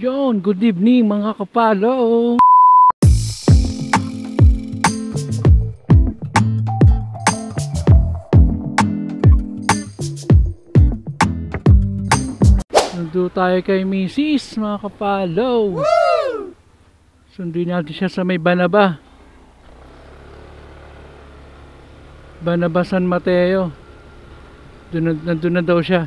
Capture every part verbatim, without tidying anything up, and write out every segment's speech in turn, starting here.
Yon, good evening mga kapalo. Nandito tayo kay Missus mga kapalo. Woo! Sundin natin siya sa may Banaba. Banaba San Mateo. Doon, nandun na daw siya.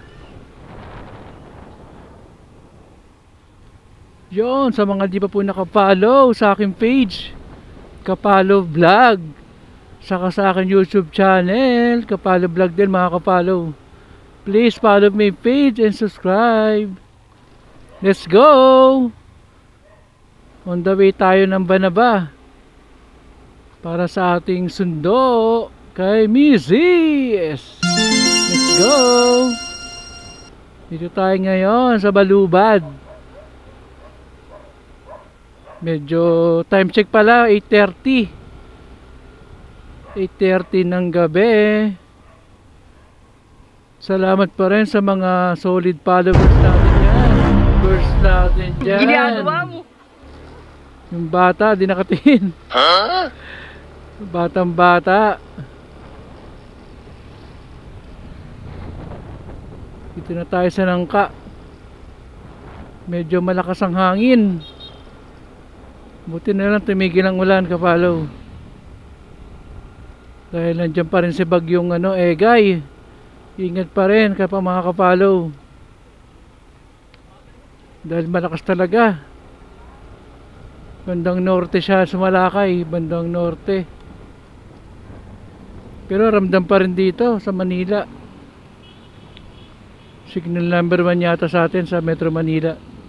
Yon, sa mga di pa po nakapollow sa aking page, Kapalo Vlog, saka sa aking YouTube channel, Kapalo Vlog din mga kapalo. Please follow my page and subscribe. Let's go! On the way tayo ng Banaba para sa ating sundo kay Missus. Let's go! Dito tayo ngayon sa Balubad. Medyo time check pala eight thirty eight thirty ng gabi. Salamat pa rin sa mga solid followers natin yan. First natin dyan. Ginagawa mo. Yung bata di nakatingin. Huh? Batang bata. Dito na tayo sa Nangka. Medyo malakas ang hangin. Buti na lang tumigil ang ulan kapalo. Dahil nandiyan pa rin si bagyong ano, Egay. Ingat pa rin kapag mga kapalo. Dahil malakas talaga. Bandang norte siya sumalakay. Bandang norte. Pero ramdam pa rin dito sa Manila. Signal number one yata sa atin sa Metro Manila.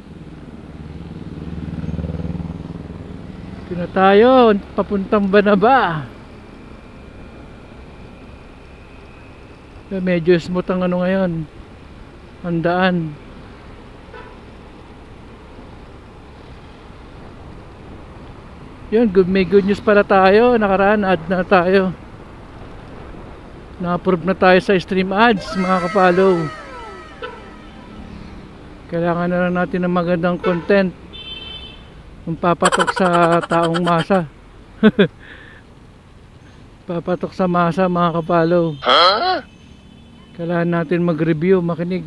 Ito na tayo, papuntang Banaba. Medyo smooth ang ano ngayon, ang daan. Yun, good, may good news pala tayo. Nakaraan, add na tayo. Na-approve na tayo sa stream ads, mga kapalo. Kailangan na lang natin ng magandang content. Papatok sa taong masa. Papatok sa masa mga kapalo. Huh? Kailangan natin mag-review, makinig.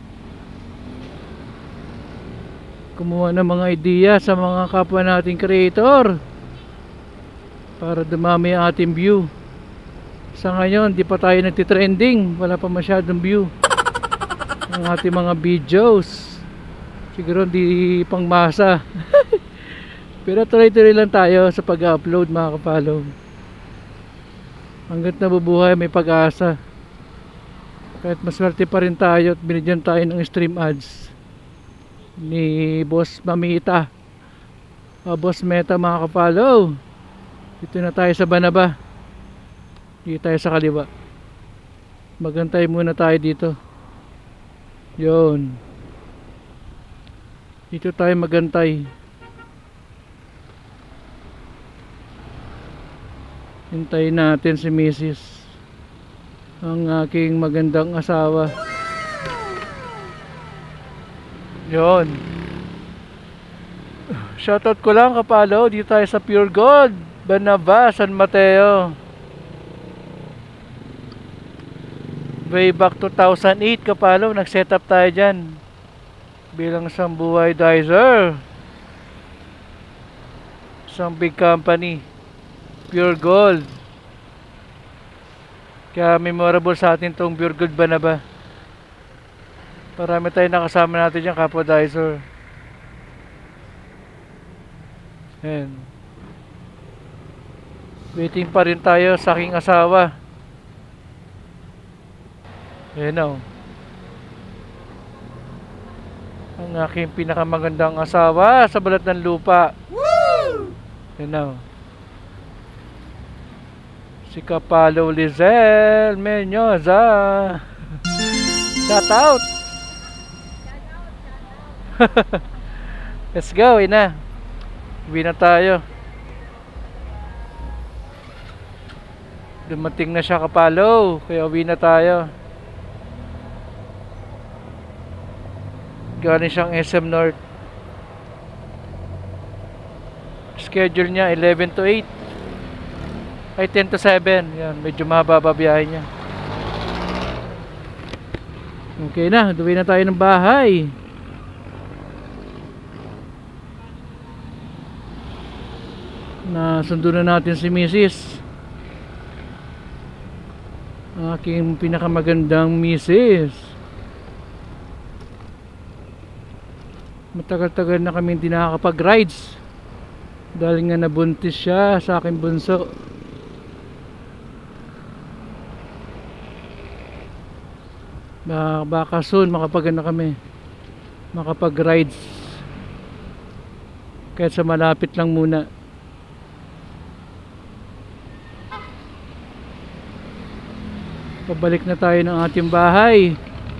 Kumuha ng mga ideya sa mga kapwa nating creator para dumami ang ating view. Sa ngayon, di pa tayo nagtitrending. Wala pa masyadong view ang ating mga videos. Siguro di pang masa. Pero tuloy-tuloy lang tayo sa pag-upload mga kapalo. Hanggat nabubuhay may pag-asa. Kahit maswerte pa rin tayo at binigyan tayo ng stream ads ni Boss Mamita, o Boss Meta mga kapalo. Dito na tayo sa Banaba. Dito tayo sa kaliwa. Magantay muna tayo dito. Yun. Dito tayo magantay. Hintayin natin si Missus, ang aking magandang asawa. Yon. Shoutout ko lang kapalo. Dito tayo sa Pure Gold, Banaba, San Mateo. Way back two thousand eight kapalo, nag-set up tayo dyan bilang isang buhay dicer. Isang big company, Pure Gold. Kaya memorable sa atin tong Pure Gold Banaba. Marami tayong nakasama natin dyan, kapwa dicer. Ayan. Waiting pa rin tayo sa aking asawa. Ayan o. Ang aking pinakamagandang asawa sa balat ng lupa. Woo! Ayan o. Si Kapalo Lizel Menyoza. Shout out. Let's go, ina. Uwi na tayo. Dumating na siya kapalo, kaya uwi na tayo. Galing siyang S M North. schedule niya eleven to eight. Ay ten to seven. Yan, medyo mahaba biyahe niya. Okay na, duwi na tayo ng bahay. Nasundo na natin si Missus Aking pinakamagandang Missus Matagal-tagal na kami hindi nakakapag-rides dahil nga nabuntis siya sa aking bunso. Baka soon makapag na kami makapag-rides kahit sa malapit lang muna. Pabalik na tayo ng ating bahay.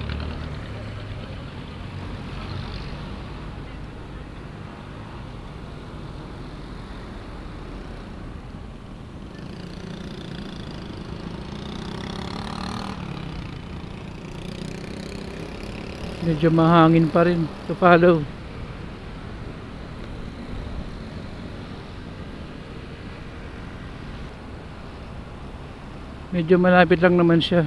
Medyo mahangin pa rin sa Palo. Medyo malapit lang naman siya.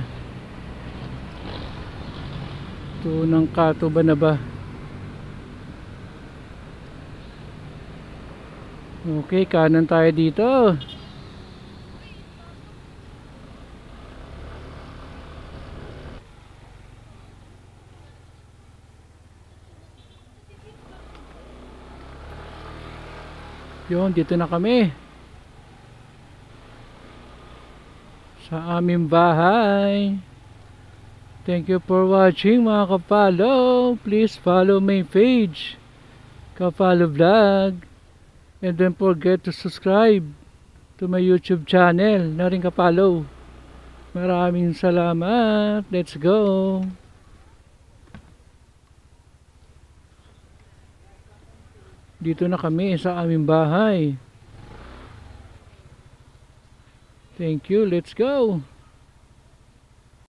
Tunang Kato ba na ba? Okay, kanan tayo dito. Yun, dito na kami sa aming bahay. Thank you for watching mga kapalo. Please follow my page, Kapalo Vlog, and don't forget to subscribe to my YouTube channel na rin Kapalo. Maraming salamat. Let's go. Dito na kami sa aming bahay. Thank you. Let's go.